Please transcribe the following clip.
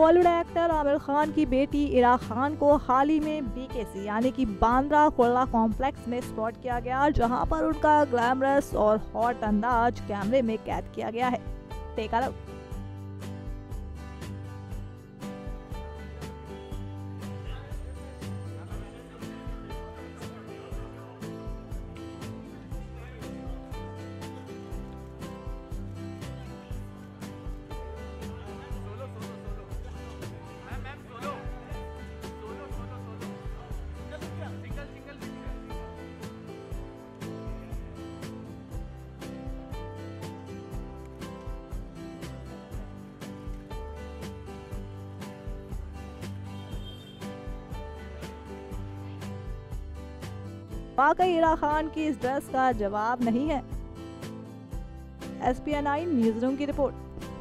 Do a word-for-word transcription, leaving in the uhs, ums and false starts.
Bollywood actor Aamir Khan की बेटी इरा खान को हाल ही में बीकेसी यानी कि बांद्रा कुर्ला कॉम्प्लेक्स में स्पॉट किया गया, जहां पर उनका ग्लैमरस और हॉट अंदाज कैमरे में कैद किया गया है। Take a look. वाकई इरा खान की इस ड्रेस का जवाब नहीं है। S P N I newsroom की रिपोर्ट।